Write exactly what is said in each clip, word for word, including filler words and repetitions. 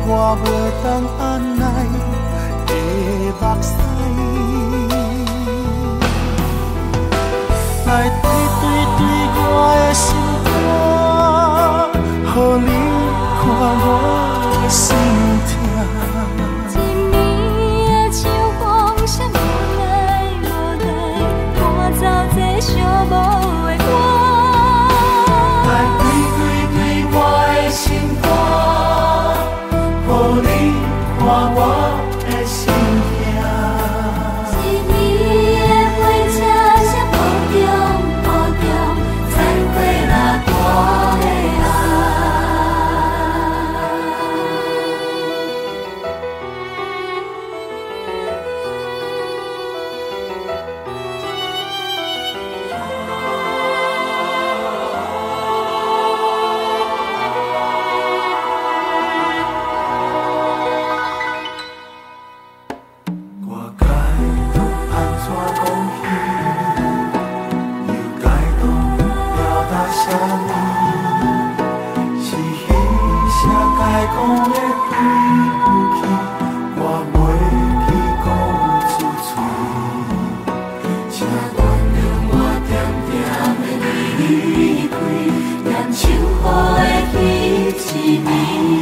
我袂当按捺的目屎，来对对对我的心肝，予你看我的心痛。 一暝的秋风谁无奈无奈，赶走这寂无的歌。 来对对对我的心肝，予你看我的心痛。 一暝的火车谁抱中抱中，再会啦大的爱。 我该安怎讲起？又该讲表达啥物？是彼谁该讲的对不起，我袂去讲出嘴。请原谅我点点的离开，念秋雨的彼一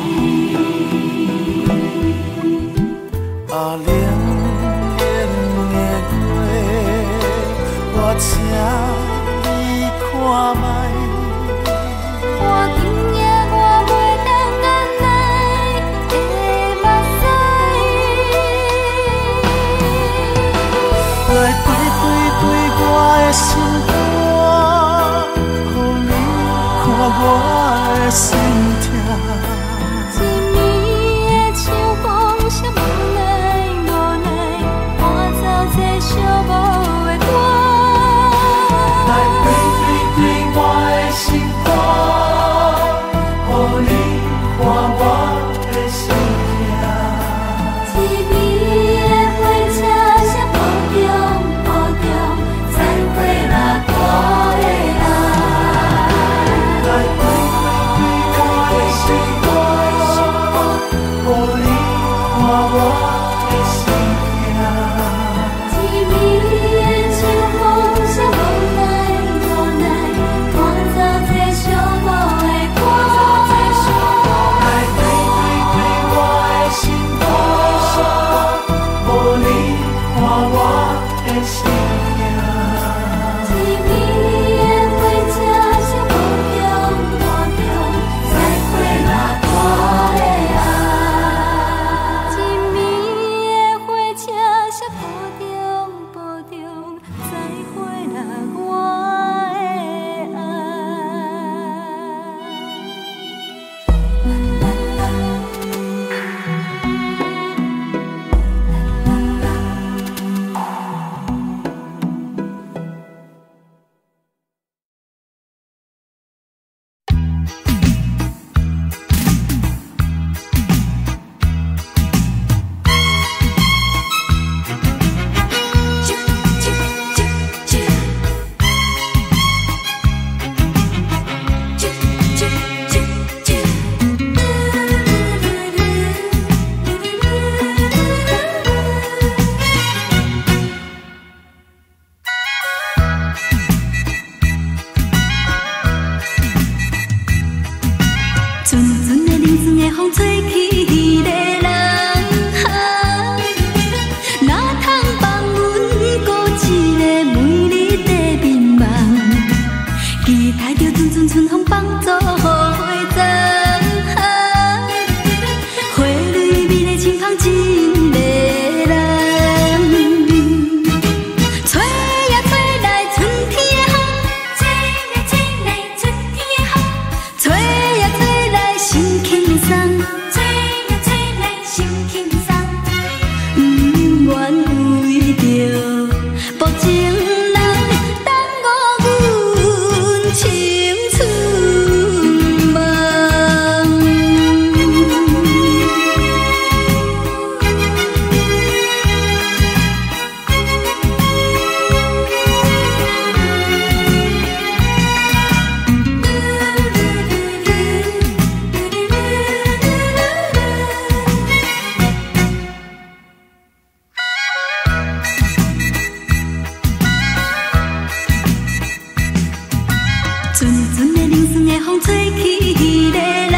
暝。啊，冷冷的月，我请你看卖。 我今夜我袂当按捺的目屎， 来对对对我的心肝，予你看我的心痛。 一暝的秋风谁无奈无奈，赶走这寂无的歌。 来对对对我的心肝，予你看我的心痛。 一暝的火车谁抱中抱中，再会啦大的爱。 来对对对我的心肝，予你看我的心痛。 一暝的秋风谁无奈无奈，赶走这寂无的歌。 来对对对我的心肝，予你看我的心痛。 一暝的火车谁抱中抱中，再会啦大的爱。一暝的火车谁抱中抱中，再会啦我的阵阵的冷酸的风吹起迄个人，哪通放阮孤一个每日在眠梦，期待着阵阵春风帮助花长，花蕊美丽轻芳真迷人，吹呀吹来春天的风，吹呀吹来春天的风，吹呀吹来心轻松，吹呀吹来心轻松，不愿为着薄情人耽误阮青春。 风吹起迄个人，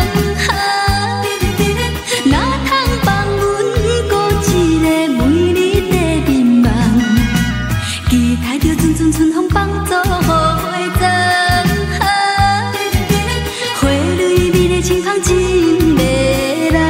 哪通放阮孤一个每日在眠梦，期待着阵阵春风帮助花丛，花蕊美丽轻芳真迷人，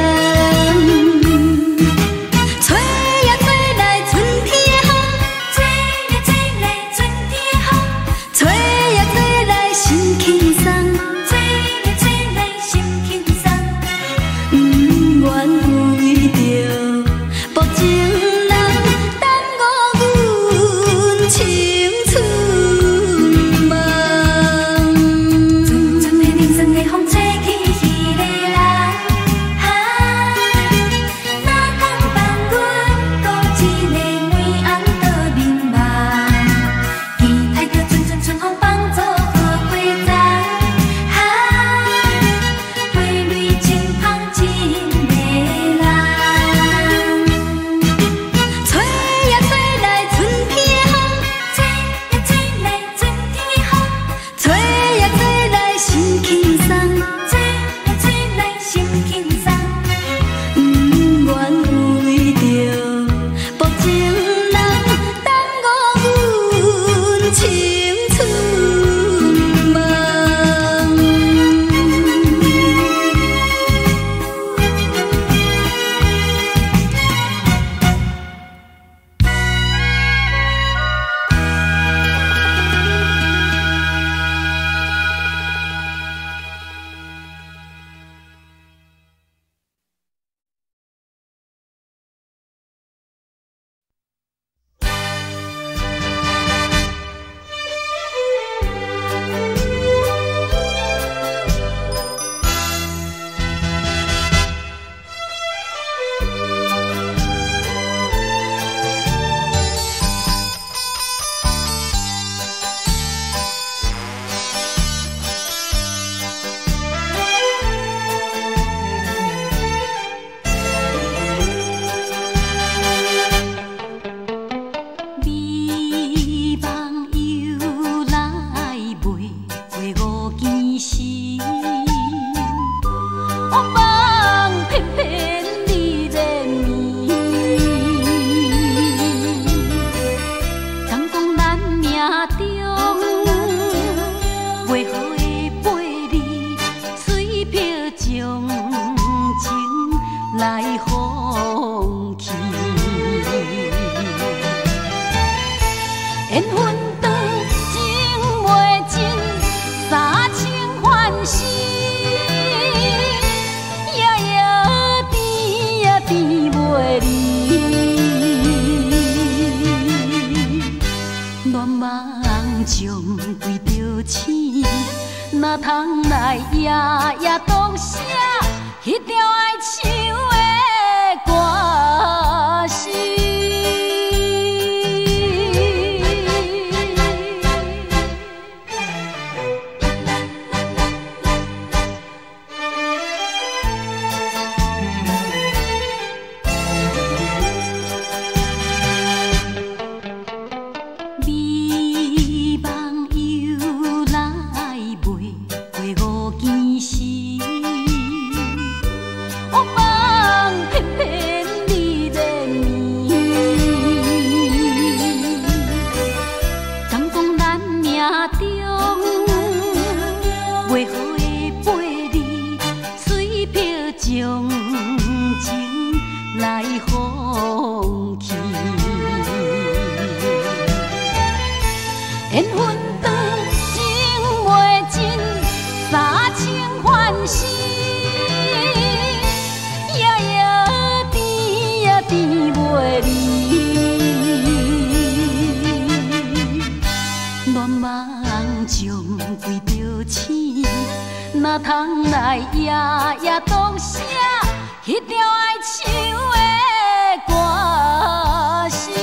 吹呀吹来春天的风，吹呀吹来春天的风，吹呀吹来心轻松，吹呀吹来心轻松，不愿为着薄情人耽误阮青春梦。阵阵的冷爽的风吹起迄个人，哪通放阮孤一个每暗倒眠梦，期待着阵阵春风帮助好花丛，花蕊轻芳真迷人，吹呀吹来春天的风，吹呀吹来春天的风，吹呀吹来心轻松，吹呀吹来心轻松，不愿为着薄情人耽误阮青春梦。美梦又来袂过五更时，黑梦偏偏你在眠。敢讲咱命中袂好的陪你，水漂将情来放弃。缘分长情袂尽，三情换死，夜夜甜呀甜袂离。恋梦将规着醒，哪通来夜夜独写迄条爱唱的歌词。美梦又来袂过五更时，黑梦偏偏你在眠。敢讲咱命中袂好的陪你，水漂将情来放弃。缘分长情袂尽，三情换死，夜夜甜呀甜袂离。恋梦将规着醒，哪通来夜夜独写迄条爱唱的歌词。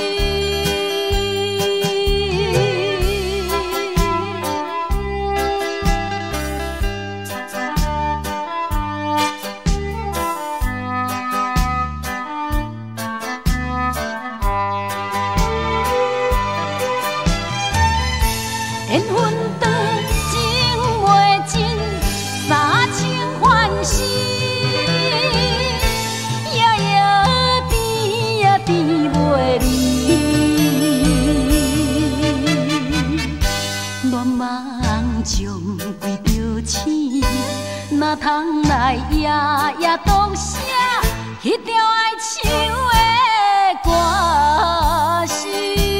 缘分长情袂尽， 哪通来夜夜读写迄条爱唱的歌词？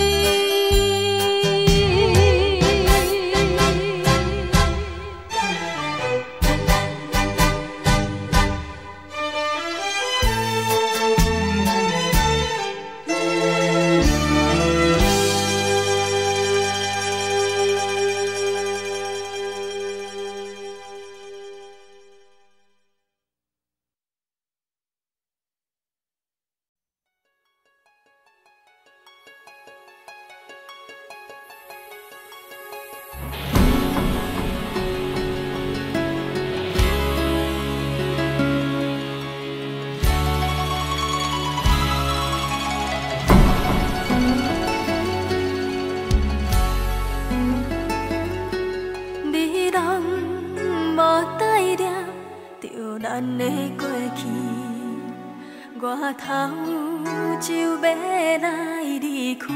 咱的过去，我头就要来离开。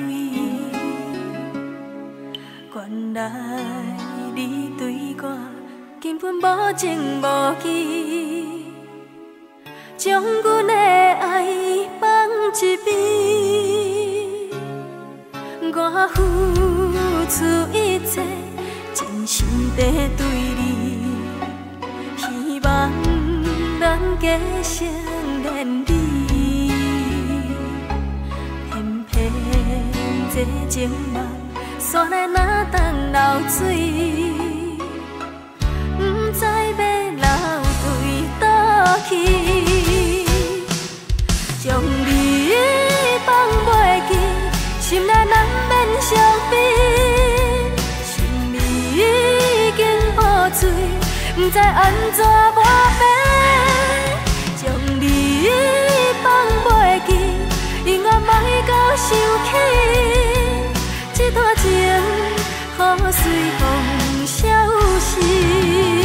原来你对我根本无情无义，将阮的爱放一边。我付出一切，真心地对你，希望咱加成连理。偏偏这情梦，煞来哪当流水？不知要流对倒去，将你放袂记，心内难免伤悲。心里已经破碎，不知安怎抹平。将你放袂记，永远莫到想起，这段情雨随风消失。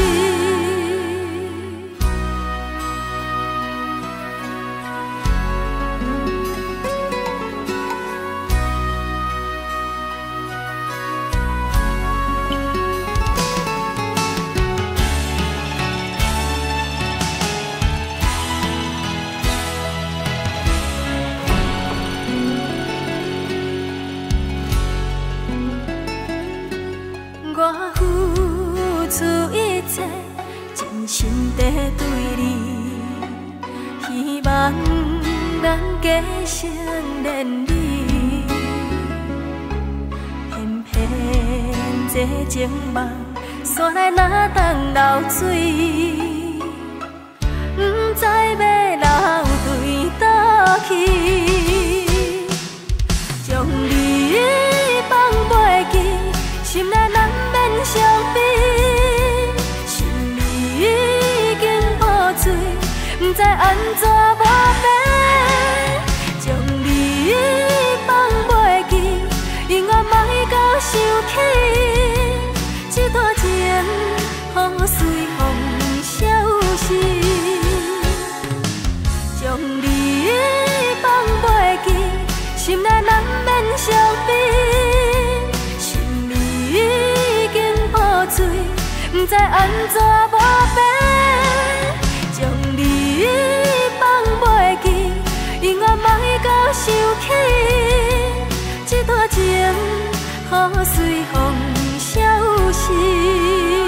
我付出一切，真心地对你，希望咱加成连理。偏偏这情梦，煞来哪当流水？不知要流对倒去，将你放袂记，心内难免伤悲。心里已经破碎，不知安怎抹平。将你放袂记，永远莫到想起，这段情雨随风消失。将你放袂记，心内难免伤悲。心里已经破碎，不知安怎抹平。将你放袂记，永远莫到想起，这段情雨随风消失。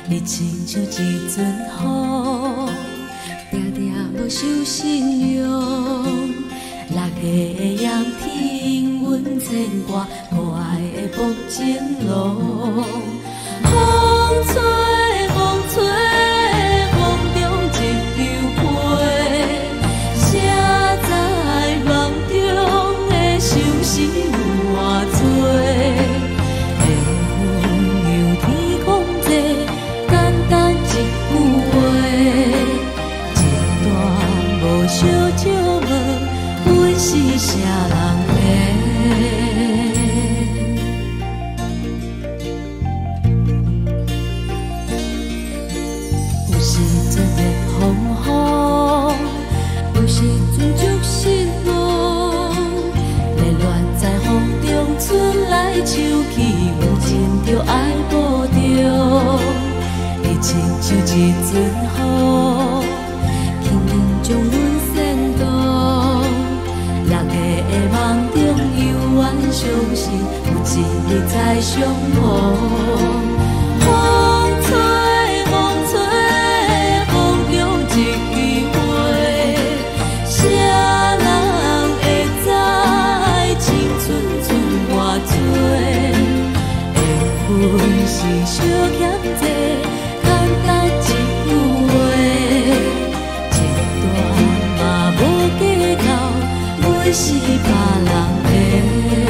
你亲像一阵风，定定无受信用。六月的阳天，阮牵挂可爱的北情路。风吹，风吹，风中一球皮，谁知梦中的相思有偌多？小酒问，阮是啥人的？有时阵热风风，有时阵足失望。热恋在风中春来秋去，有情就爱无着。你亲像一阵雨，轻轻将阮梦中幽怨伤心，有一日再相逢。风吹，风吹，风中一枝花，谁人会知青春剩偌多？缘分是小欠债，简单一句话，一段嘛无计较。阮是别人的。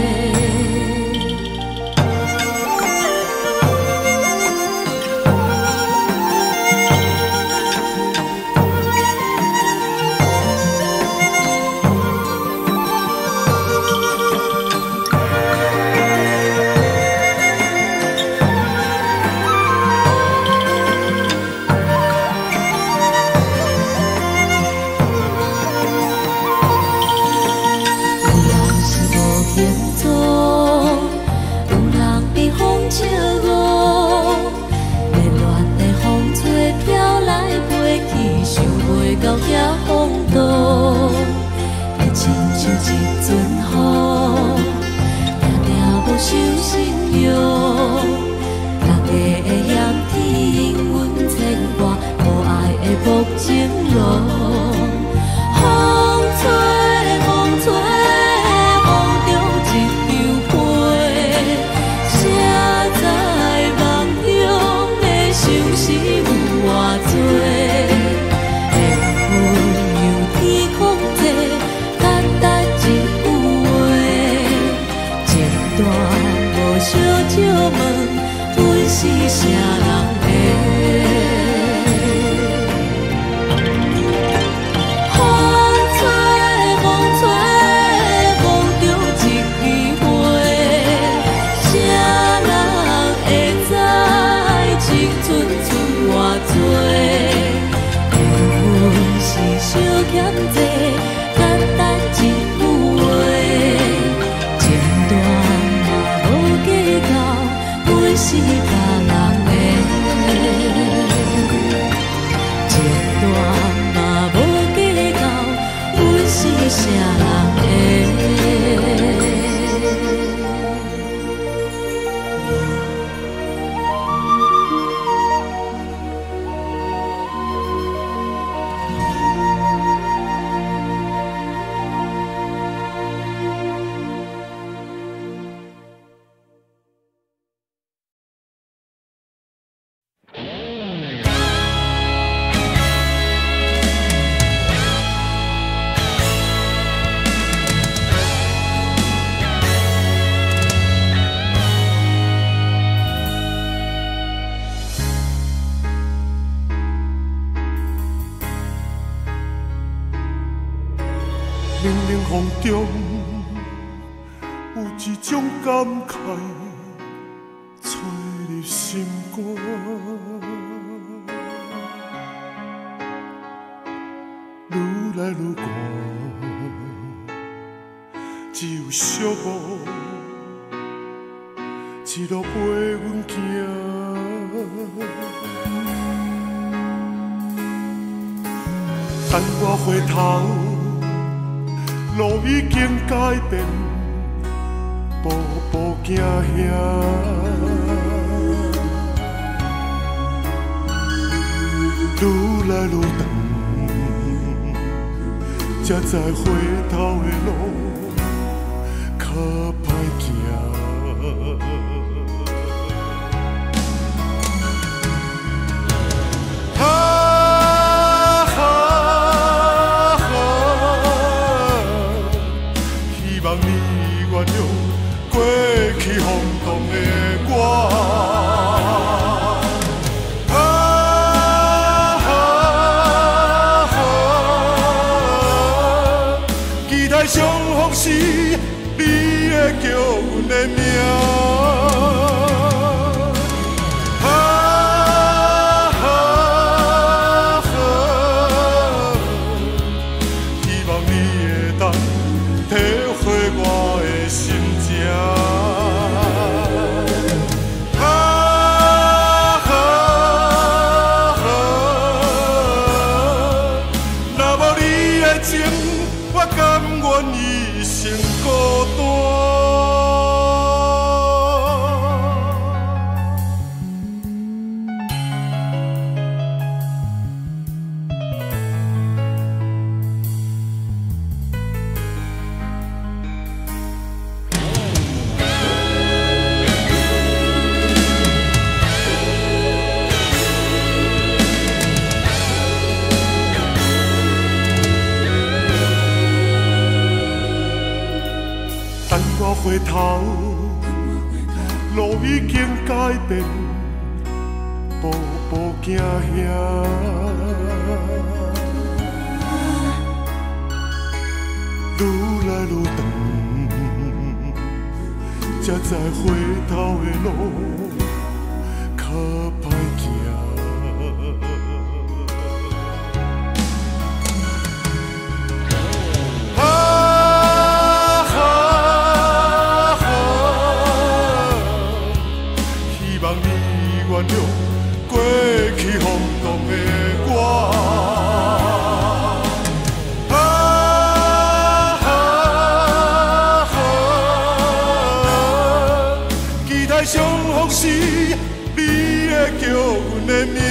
到遐风度，你亲像一阵雨，定定无受信用。六月的炎天，阮牵挂可爱的北情路。风吹，风吹，风中一球皮，谁知梦中的相思有偌多？小酒问，阮是啥人的？风吹，风吹，风中一枝花，谁人会知青春剩偌多？缘分是小欠债，简单一句话，简单。阮是别人的，一段嘛无计较，阮是啥人的？ 冷冷风中有一种感慨吹入心肝，愈来愈寒，只有寂寞一路陪阮行。等我回头。路已经改变，步步行兄， 愈来愈长，才知回头的路较歹行。啊哈哈，希望你原谅过去轰动的我。相逢时，你会叫阮的名。啊哈哈，希望你会当体会我的心情。啊哈哈，若无你的情，我甘愿一生孤单。等我回头，路已经改变，步步行遐，愈来愈长，才知回头的路较歹行。原谅过去轰动的我。啊哈哈，期待相逢时，你会叫阮的名。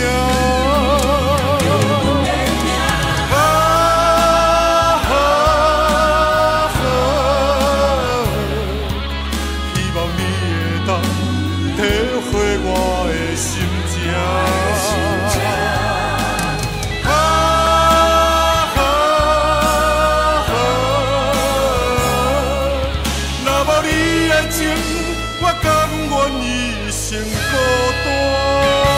啊哈哈，希望你会当体会我的心情。啊哈哈，若无你的情，我甘愿一生孤单。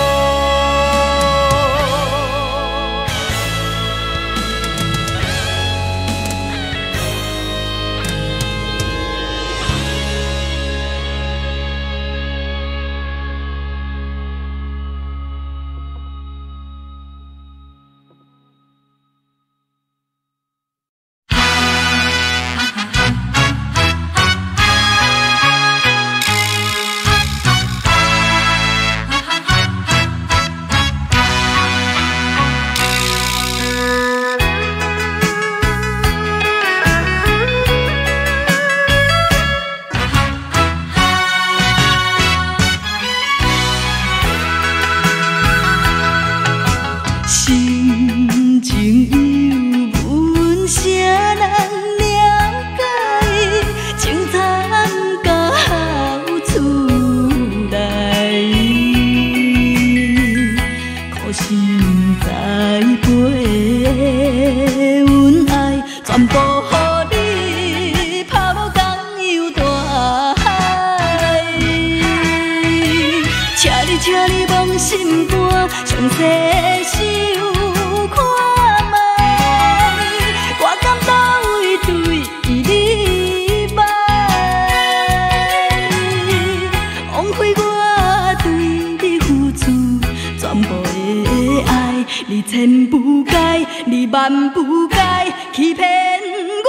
万不该欺骗我，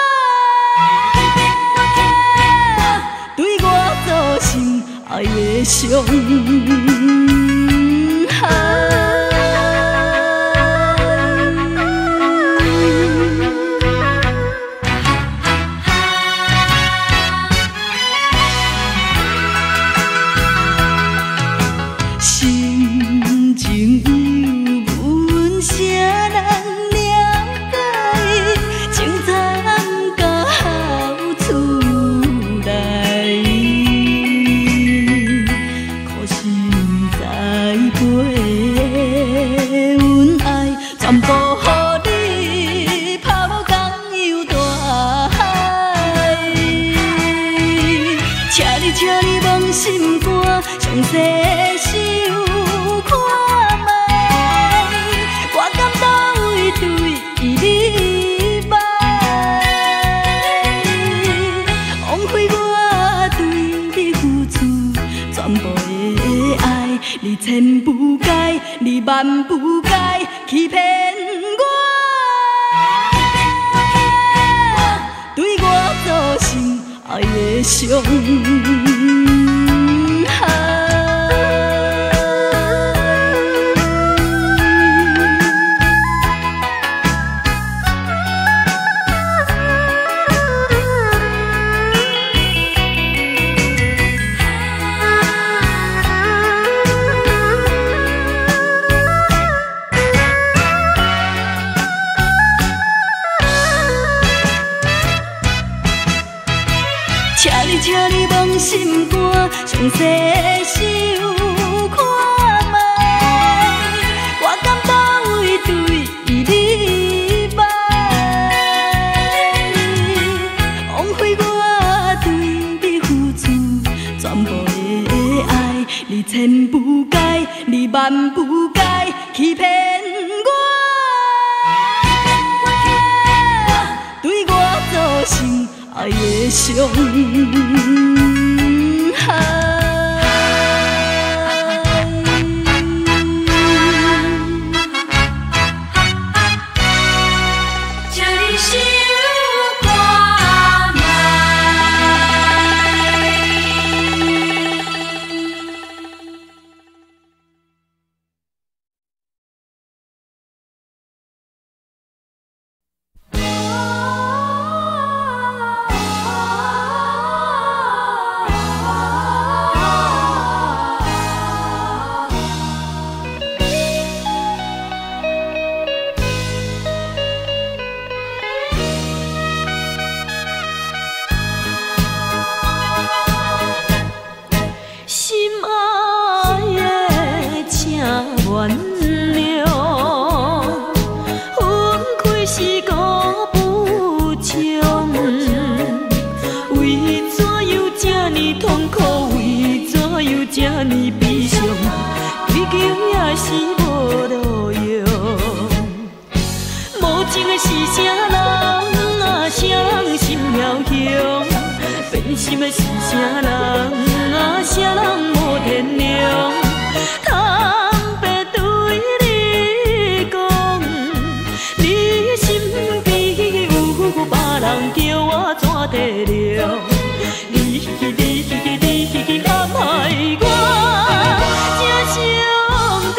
对我造成爱的伤害。心情有阮万不该欺骗我，对我造成爱的伤害。请你望心肝，详细想看卖，我敢保卫对你歹，枉费我对你付出全部的爱，你千不该，你万不该欺骗我，对我造成爱的伤害。 这里是我们。 心的是啥人啊？啥人无天良？坦白对你讲，你身边有别人叫我怎体谅？你你你你陷害我，才伤着。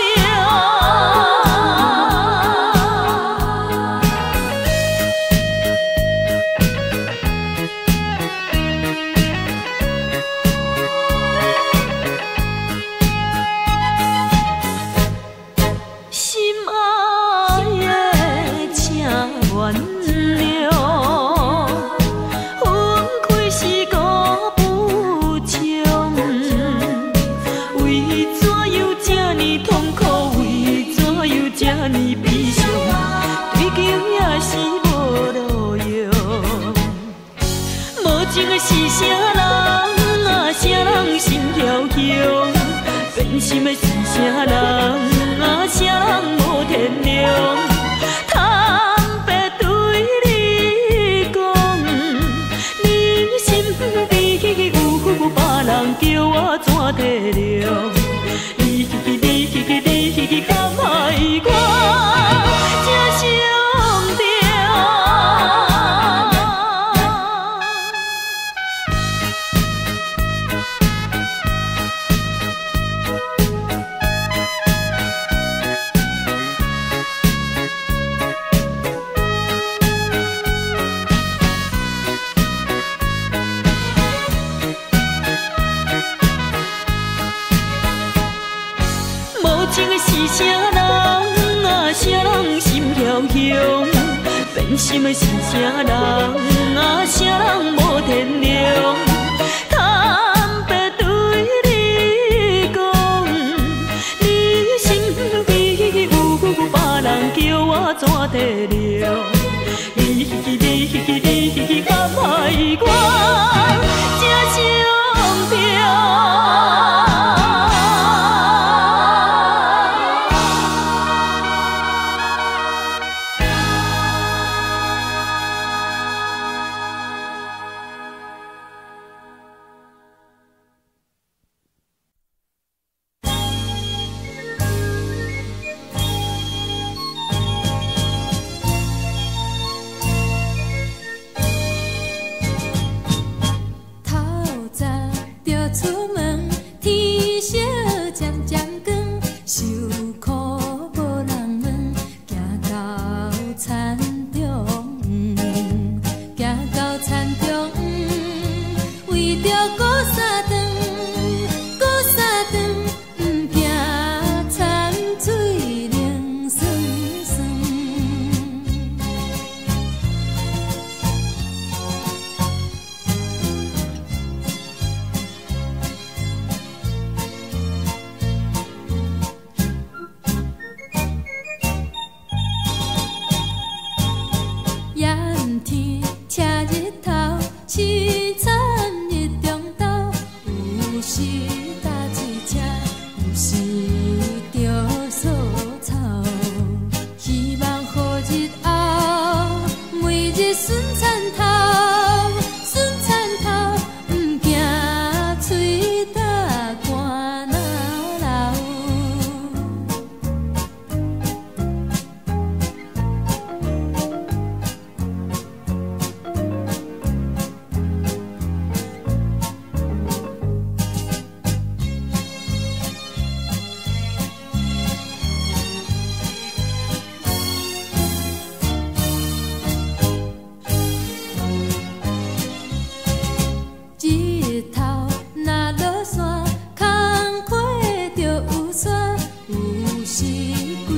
是啥人啊？啥人心飘飘？变心的是啥人啊？啥人无天良？坦白对你讲，你身边有别人叫我怎体谅？你你你你陷害我，才伤着。是啥人啊？啥人心飘飘？变心的是啥人啊？啥人无天良？坦白对你讲，你身边有别人叫我怎体谅？你你你陷害我，才伤着。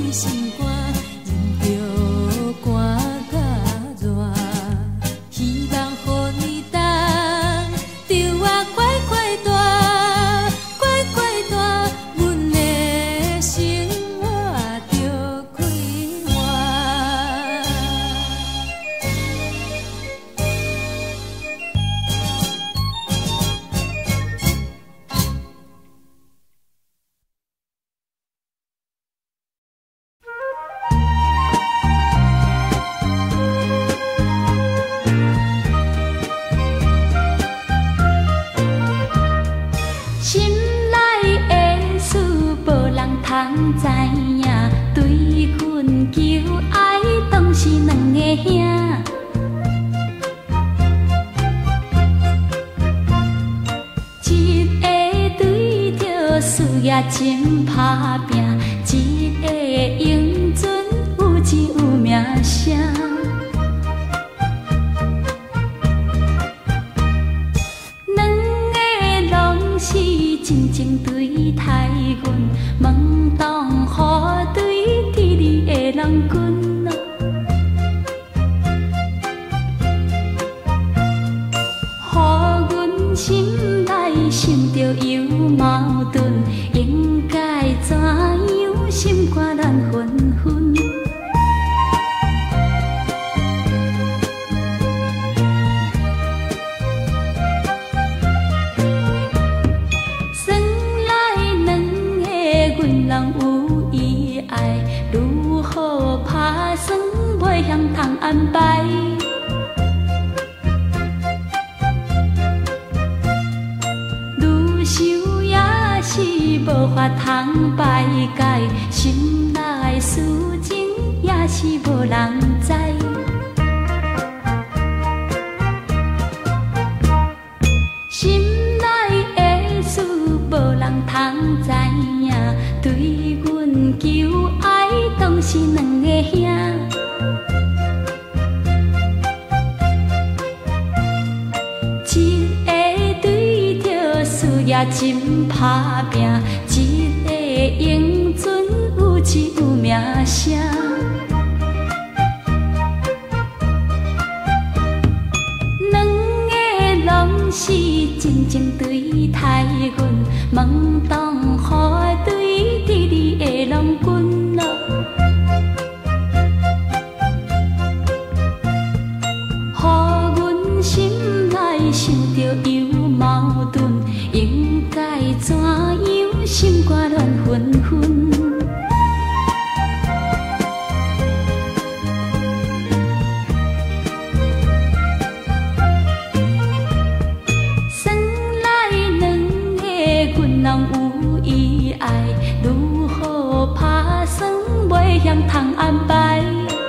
心肝，忍着寒甲热，希望予你等，着我快快大，快快大，阮的生活着快活。心内的事无人通知影，对阮求爱当是两个兄。一个对着事业真打拼，一个英俊有钱有名声。是真情对待阮，问当予对伫你的人群啊，予阮心内想着有矛盾，应该怎样心肝难分分。人有意爱，如何打算袂晓通安排？愈想也是无法通排解，心内事情也是无人知。心内的事无人通知影，对阮求爱当是两个兄。一个对着事业真打拼，一个英俊有钱有名声。两个拢是真情对待阮，问当予对伫你的人群啊，予阮心内想着有矛盾，应该怎样心肝乱纷纷。人有意爱，如何打算袂晓通安排？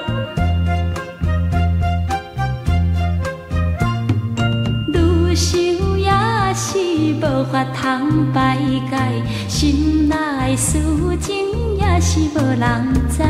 愈想也是无法通排解，心内事情也是无人知。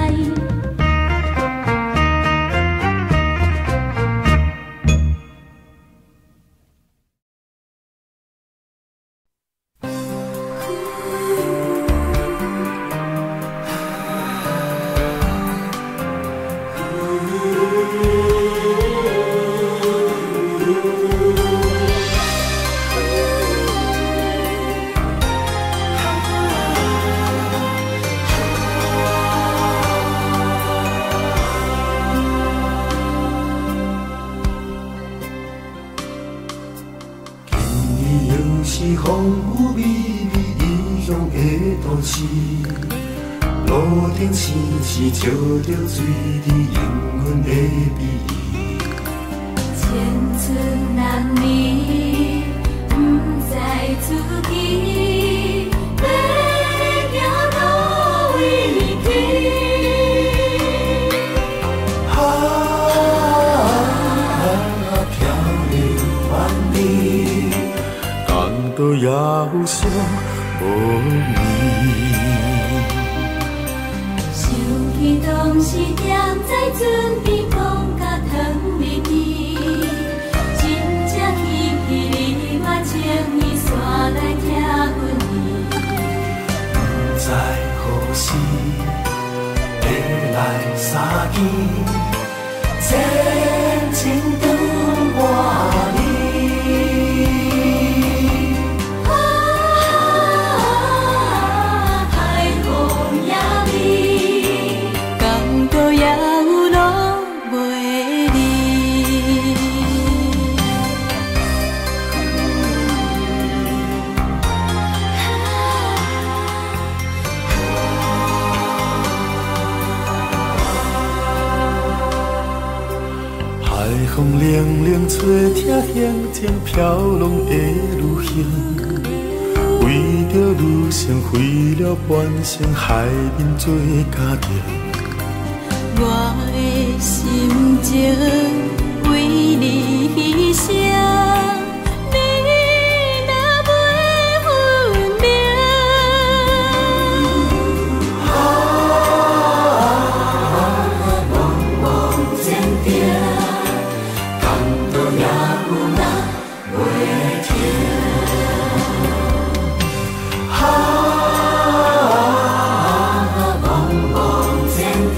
是风雨微微异乡的都市，路顶星星照着水滴永远的美意。 千村难觅，不知自己要行到位去。 啊，飘流万里。都遥想无眠， 想起当时踮在船边讲甲糖蜜蜜，真正稀奇你我情意煞来听阮意。 不知何时会来相见，前情长我你。 啊，海风也美，港岛也有路袂离。 海风凉凉吹听乡情飘浪的女行，为着女性费了半生海面做家庭。 我的心情为你牺牲，你若袂分明。啊，茫茫前程，港岛也有人袂停。啊，茫茫前程。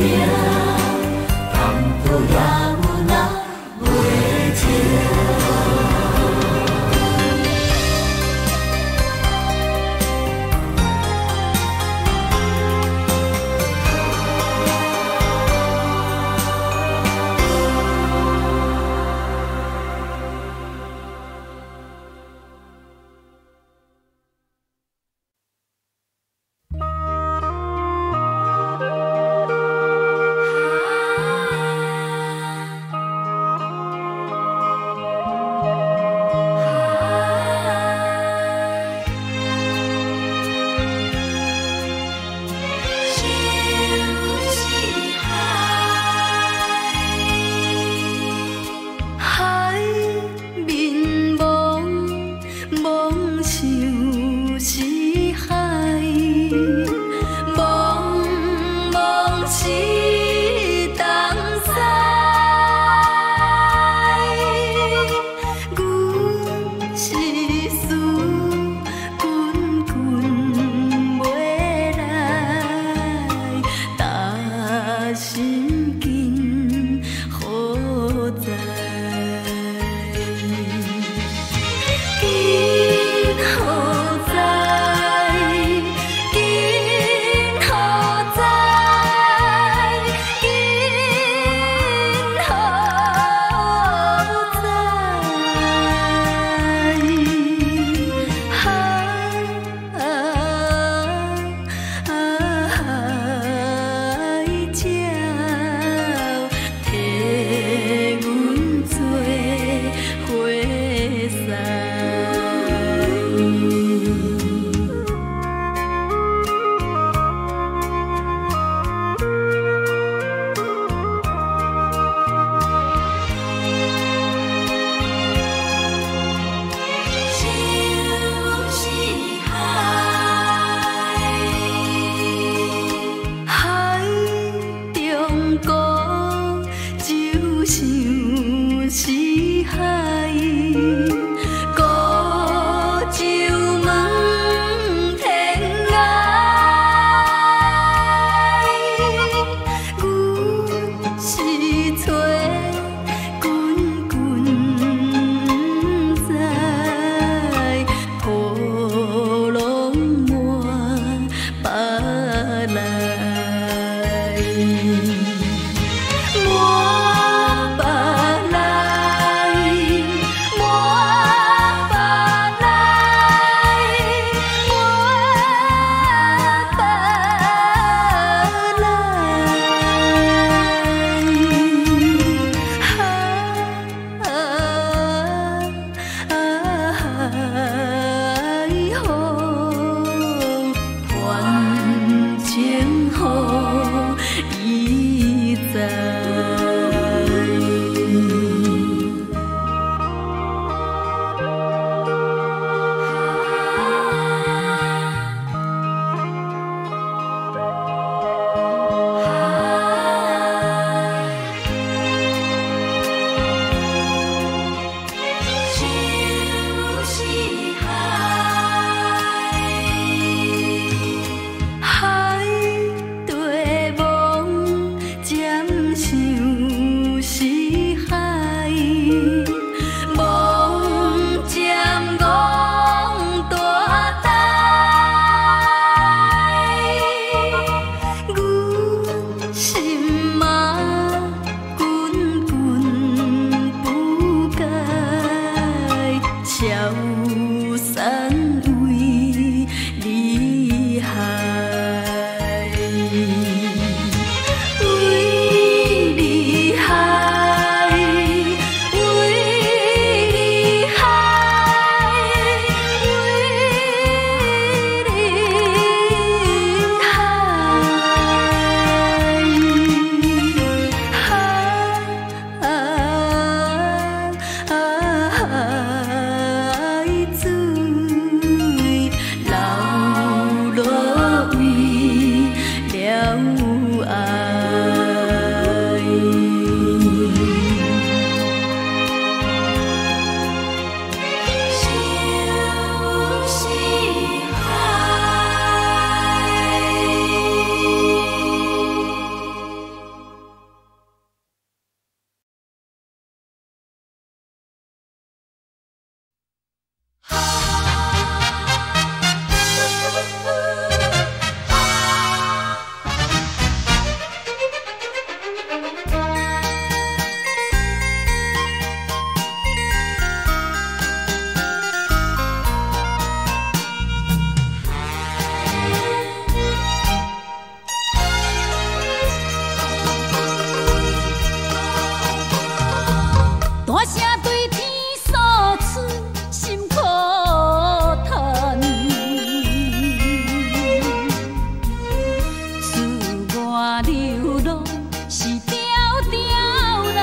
流浪是条条人，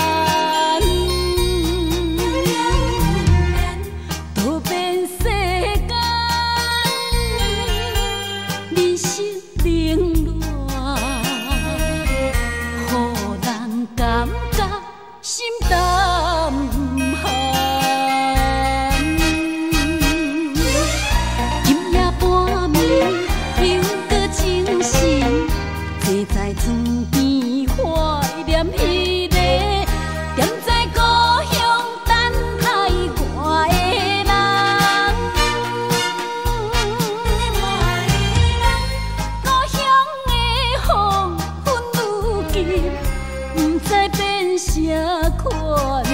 多变世间，人生冷暖，予人感觉心淡寒。今夜半暝，又搁情深，坐在床边怀念彼个踮在故乡等待我的人。故乡的风云愈急，不知变啥款，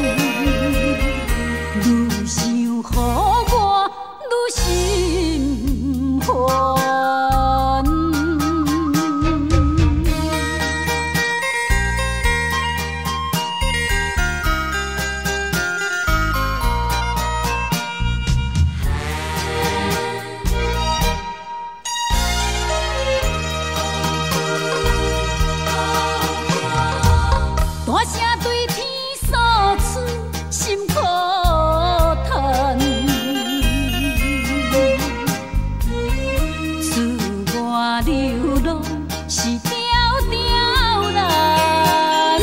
愈想予我愈心烦。大声对天诉出心苦叹，自我流浪是条条人，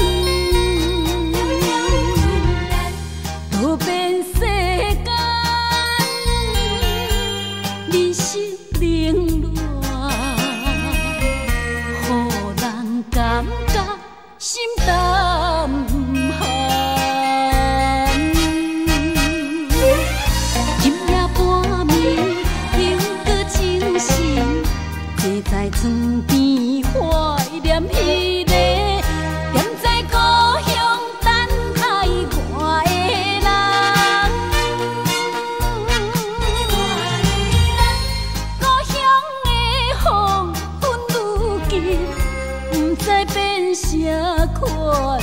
多变世间，人生冷暖，予人感觉心淡寒。今夜半暝，又搁情深，坐在床边怀念彼个踮在故乡等待我的人。故乡的风云愈急，不知变啥款，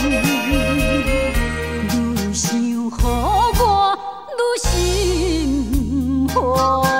愈想予我愈心烦。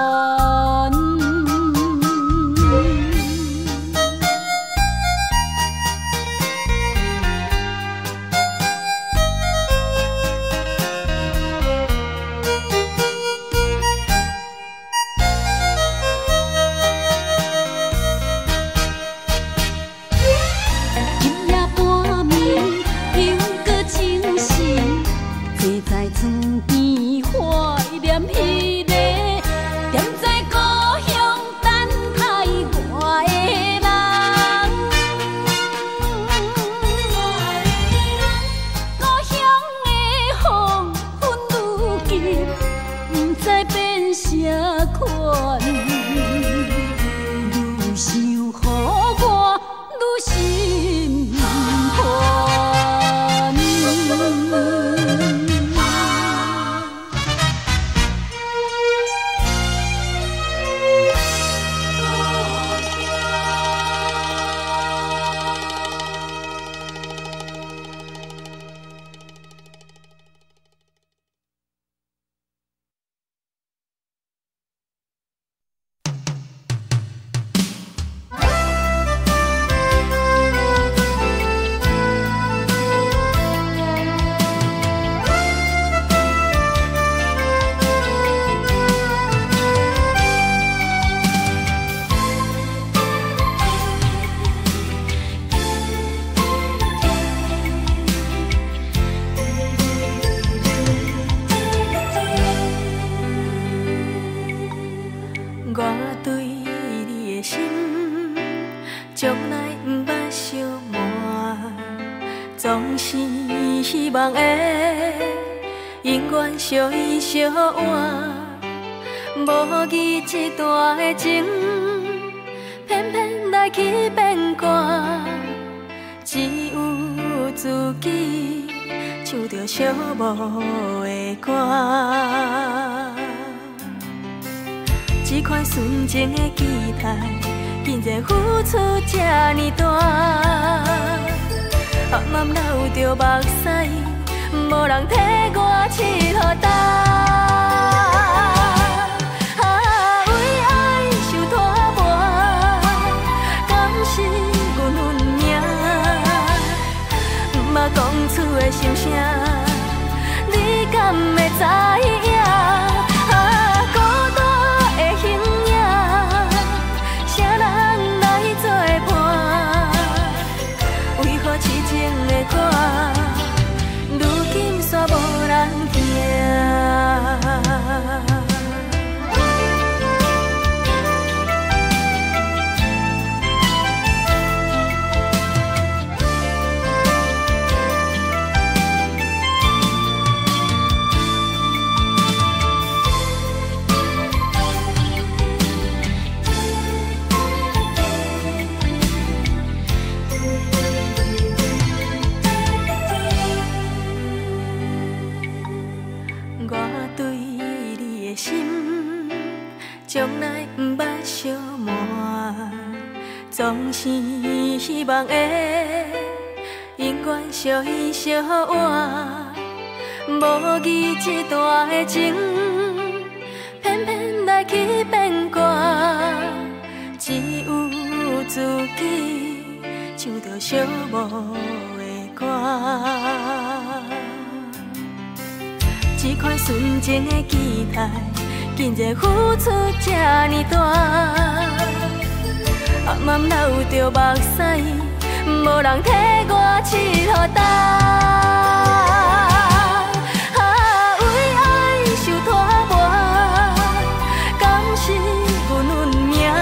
今夜半暝，又搁情深，坐在床边怀念彼个踮在故乡等待我的人。故乡的风云愈急，不知变啥款，愈想予我愈心烦。我对你的心，从来不捌相瞒，总是希望会永远相依相换。无意这段的情，偏偏来去变卦，只有自己唱着寂寞的歌。这款纯情的期待，竟然付出这呢大，暗暗流着目屎，无人替我拭予干。啊，为爱受拖磨，敢是阮运命？ 为何痴情的歌，如今煞无人听？从来不捌小满，总是希望会永远相依相换。无义一段的情，偏偏来去变卦，只有自己唱着寂寞的歌。一块纯情的期待，竟然付出这呢大，暗暗流着目屎，无人替我拭予干。啊，为爱受拖磨，敢是阮运命？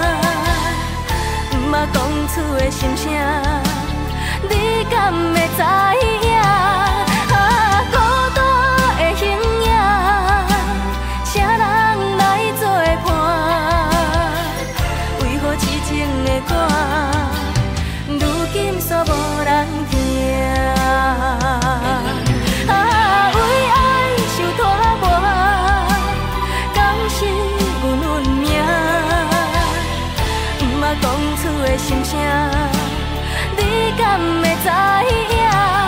毋捌讲出的心声，你敢会知影？如今煞无人听，啊，为爱受拖磨，敢是阮运命？毋捌讲出的心声，你敢会知影？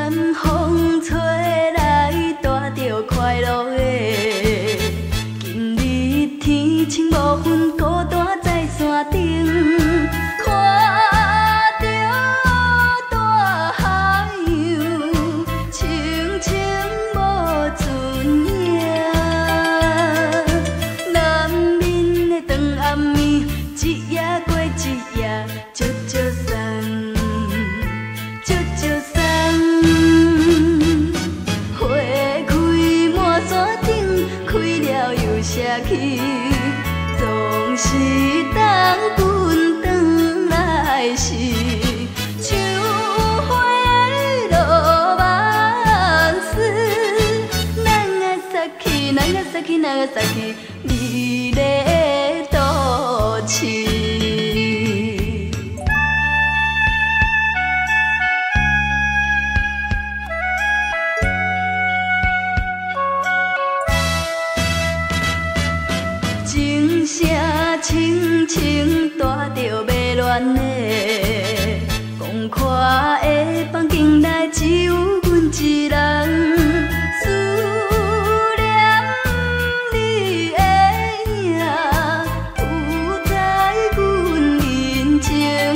南风吹来，带着快乐的。今日天晴无云，孤单在山顶，看着大海洋，清清无船影。南面的长暗暝，一夜过一夜，悄悄送。悄悄送，花开满山顶，开了又谢去，总是等阮转来时，像花落万丝，人啊撒去，人啊撒去，人啊撒去，美丽都市。轻轻带着迷恋的，讲看的房间内只有阮一人，思念你的影，浮在阮眼前，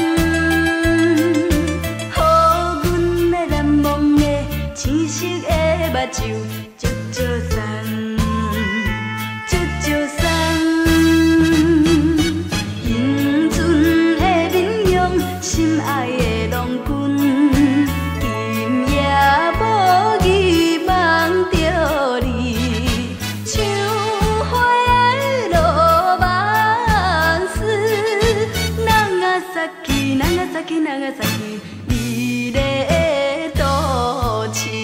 予阮的难忘的青色的目睭，悄悄送，悄悄送。心爱的郎君，今夜无意梦着你，像花落万丝，人啊撒去，人啊撒去，人啊撒去，美丽的都市。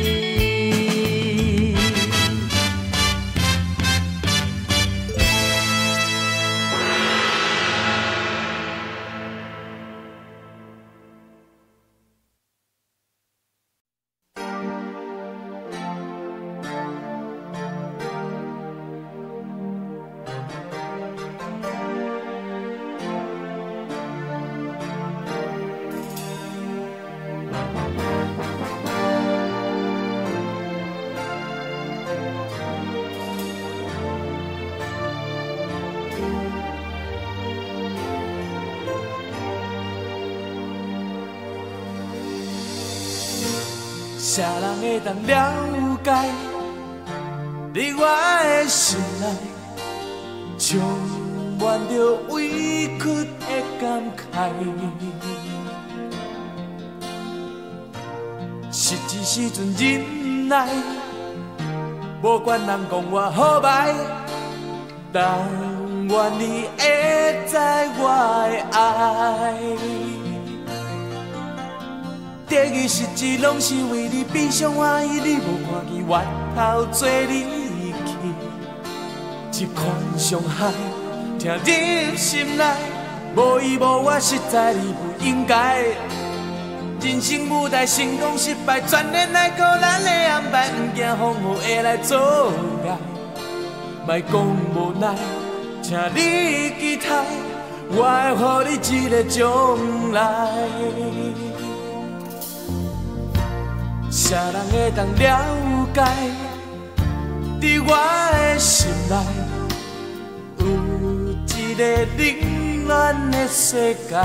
啥人会当了解你我的心内，充满着委屈的感慨。实际时阵忍耐，无管人讲我好歹，但愿你会知我的爱。得意失志，拢是为你悲伤欢喜，你无看见源头做离去，一款伤害听入心内，无依无我，实在你不应该。人生舞台成功失败，全然来靠咱的安排，不惊风雨会来阻碍。莫讲无奈，请你期待，我会予你一个将来。啥人会当了解？伫我的心内，有一个冷暖的世界。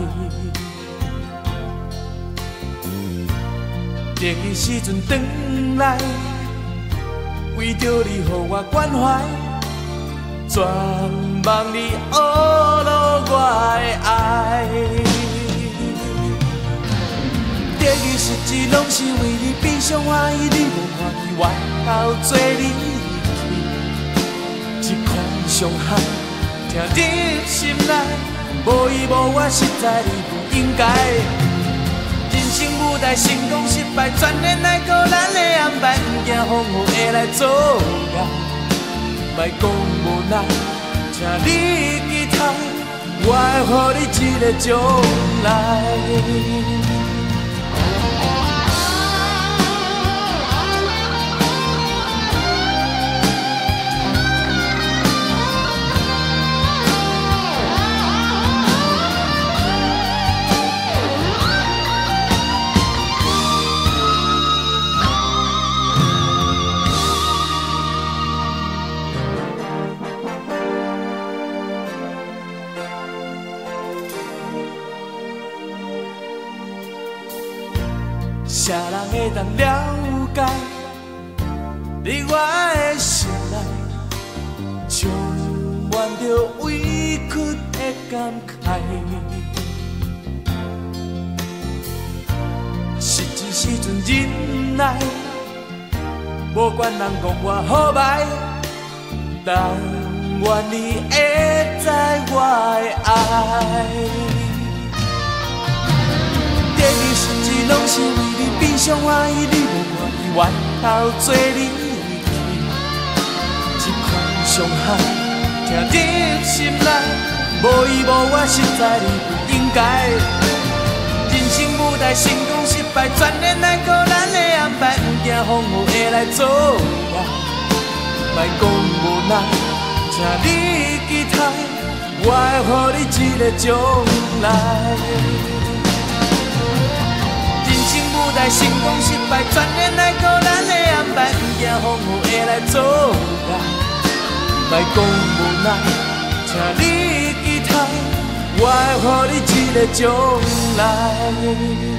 得意时阵转来，为着你予我关怀，全望你学落我的爱。得意失志，拢是为你悲伤欢喜，你无看见源头做离去，一款伤害听入心内，无依无我，实在你不应该。人生舞台成功失败，全然来靠咱的安排，不惊风雨会来阻碍。莫讲无奈，请你期待，我会予你一个将来。 会当了解你我的心内，充满着委屈的感慨。是一时阵忍耐，无管人讲我好歹，但愿你会知我的爱。第二时节拢是为你变相欢喜，你无愿意回头做你去，这款伤害听入心内，无依无我，实在你不应该。人生舞台成功失败，全然来靠咱的安排，不惊风雨会来阻碍。莫讲无奈，请你期待，我会予你一个将来。人生舞台成功失败，全然来靠咱的安排，不惊风雨会来阻碍。莫讲无奈，请你期待，我会予你一个将来。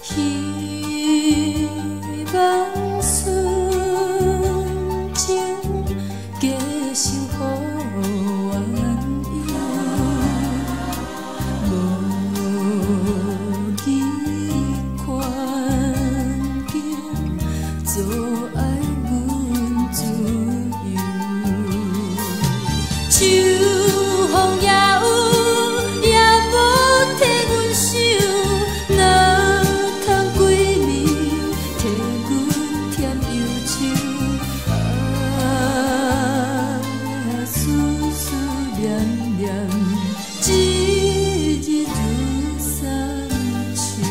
希望顺情加守护原因，无你环境阻碍阮自由。秋风也有，也无替阮想，哪通几暝替阮添忧愁？啊，思思念念，一日如三秋。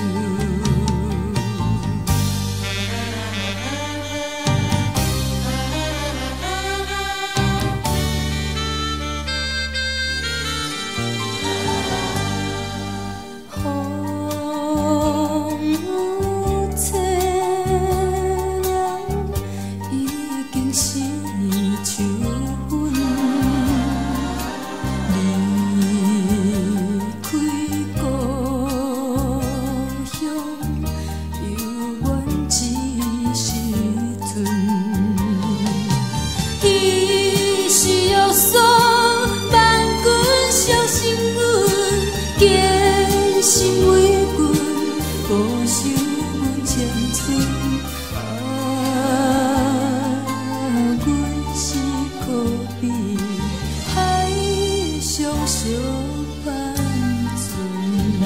风雨凄凉，已经是秋分。离开故乡，犹原一时阵。彼时约束万军伤心阮，坚心为阮保守阮青春。啊，阮是可比海上小帆船。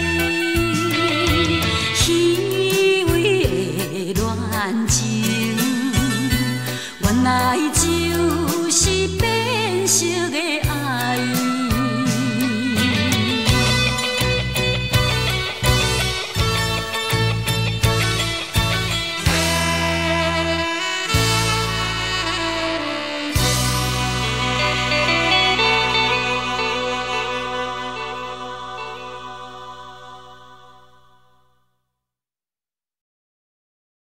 情。 原来就是变色的爱。